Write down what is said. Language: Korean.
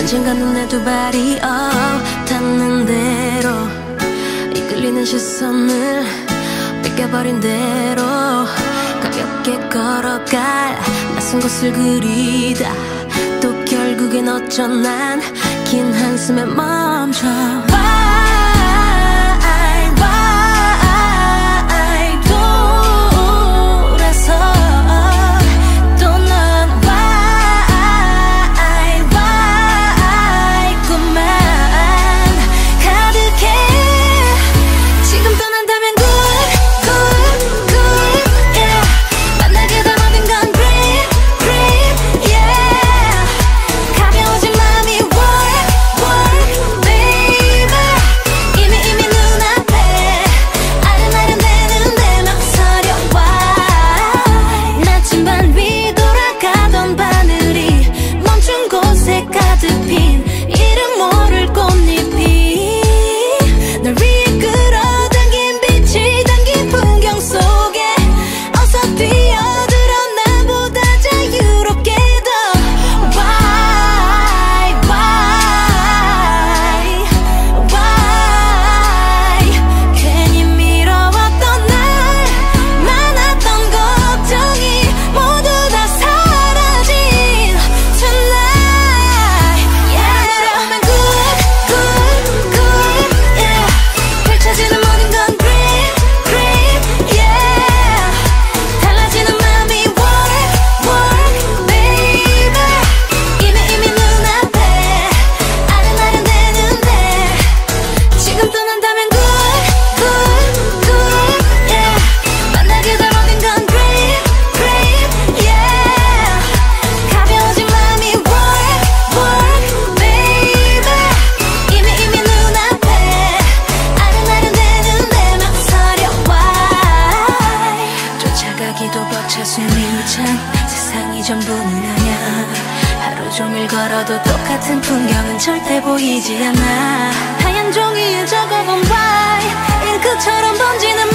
언젠가 눈에 두 발이 닿는 대로 이끌리는 시선을 뺏겨버린 대로 가볍게 걸어갈 낯선 곳을 그리다 또 결국엔 어쩌난 긴 한숨에 멈춰. 숨이 찬 세상이 전부는 아냐. 하루 종일 걸어도 똑같은 풍경은 절대 보이지 않아. 하얀 종이에 적어본 바이 잉크처럼 번지는